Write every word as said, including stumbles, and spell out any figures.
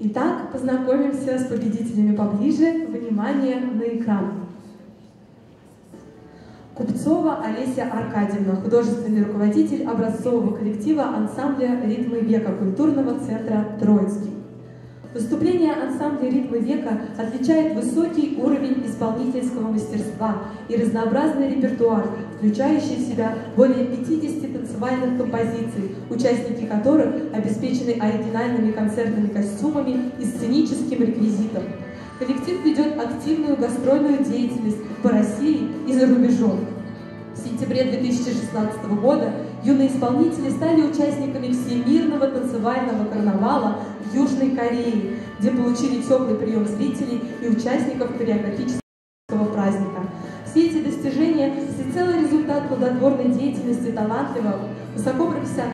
Итак, познакомимся с победителями поближе. Внимание на экран. Купцова Олеся Аркадьевна, художественный руководитель образцового коллектива ансамбля «Ритмы века» культурного центра «Троицкий». Выступление ансамбля «Ритмы века» отличает высокий уровень исполнительского мастерства и разнообразный репертуар, включающий в себя более пятидесяти танцевальных композиций, участники которых обеспечены оригинальными концертными костюмами и сценическим реквизитом. Коллектив ведет активную гастрольную деятельность по России и за рубежом. В сентябре две тысячи шестнадцатого года юные исполнители стали участниками Всемирного танцевального карнавала в Южной Корее, где получили теплый прием зрителей и участников хореографического праздника. Все эти достижения – всецело результат плодотворной деятельности талантливого, высокопрофессионального